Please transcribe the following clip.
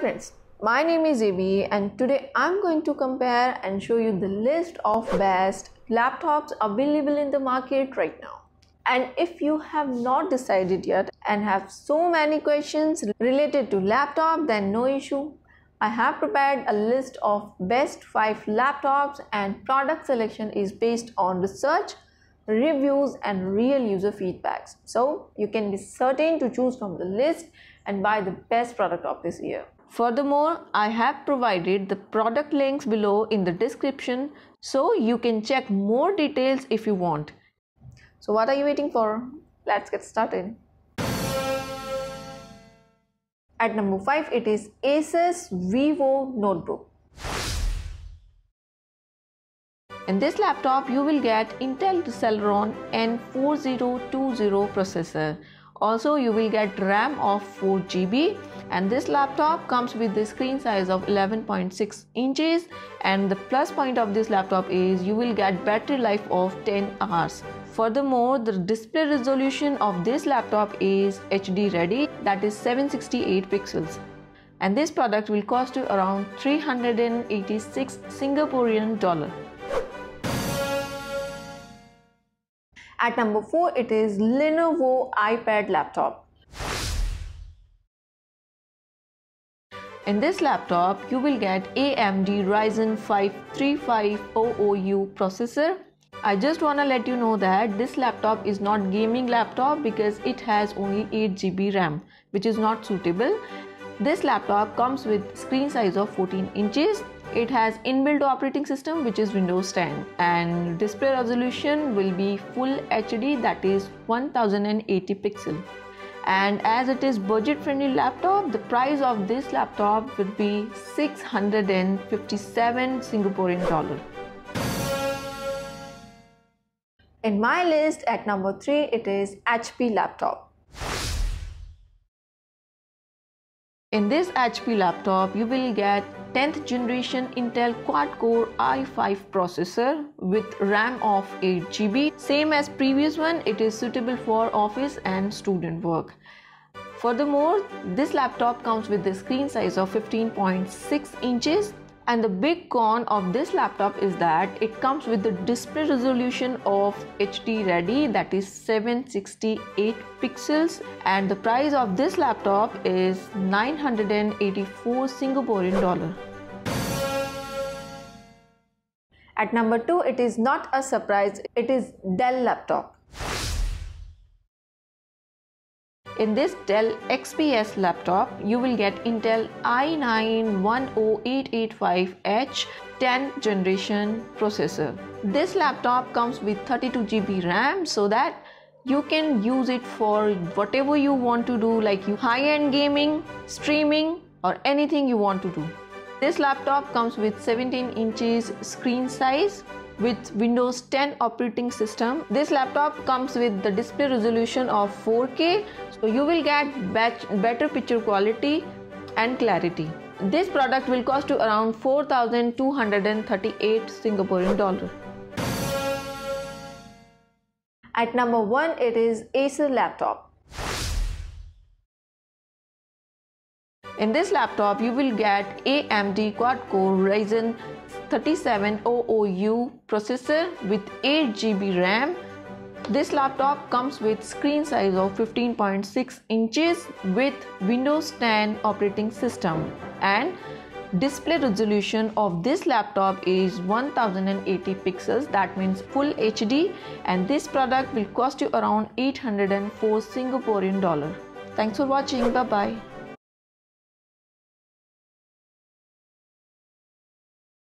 friends, my name is Evi and today I'm going to compare and show you the list of best laptops available in the market right now. And if you have not decided yet and have so many questions related to laptop, then no issue. I have prepared a list of best 5 laptops and product selection is based on research, reviews and real user feedbacks. So you can be certain to choose from the list and buy the best product of this year. Furthermore, I have provided the product links below in the description so you can check more details if you want. So what are you waiting for? Let's get started. At number 5, it is Asus Vivo Notebook. In this laptop, you will get Intel Celeron N4020 processor. Also, you will get RAM of 4 GB and this laptop comes with the screen size of 11.6 inches and the plus point of this laptop is you will get battery life of 10 hours. Furthermore, the display resolution of this laptop is HD ready, that is 768 pixels. And this product will cost you around 386 Singaporean dollar. At number 4, it is Lenovo iPad laptop. In this laptop, you will get AMD Ryzen 5 3500U processor. I just want to let you know that this laptop is not gaming laptop because it has only 8 GB RAM, which is not suitable. This laptop comes with screen size of 14 inches. It has inbuilt operating system which is Windows 10 and display resolution will be full HD, that is 1080 pixel. And as it is budget friendly laptop, the price of this laptop would be 657 Singaporean dollar. In my list at number 3, it is HP laptop. In this HP laptop, you will get 10th generation Intel quad-core i5 processor with RAM of 8 GB. Same as previous one, it is suitable for office and student work. Furthermore, this laptop comes with the screen size of 15.6 inches. And the big con of this laptop is that it comes with the display resolution of HD ready, that is 768 pixels, and the price of this laptop is 984 Singaporean dollar. At number 2, it is not a surprise, it is Dell laptop. In this Dell XPS laptop, you will get Intel i9-10885H 10th generation processor. This laptop comes with 32 GB RAM so that you can use it for whatever you want to do, like high-end gaming, streaming or anything you want to do. This laptop comes with 17 inches screen size with Windows 10 operating system. This laptop comes with the display resolution of 4K, so you will get better picture quality and clarity. This product will cost you around 4,238 Singaporean dollar. At number 1, it is Acer laptop. In this laptop, you will get AMD quad-core Ryzen 3700U processor with 8 GB RAM. This laptop comes with screen size of 15.6 inches with Windows 10 operating system and display resolution of this laptop is 1080 pixels, that means full HD, and this product will cost you around 804 Singaporean dollar. Thanks for watching. Bye bye.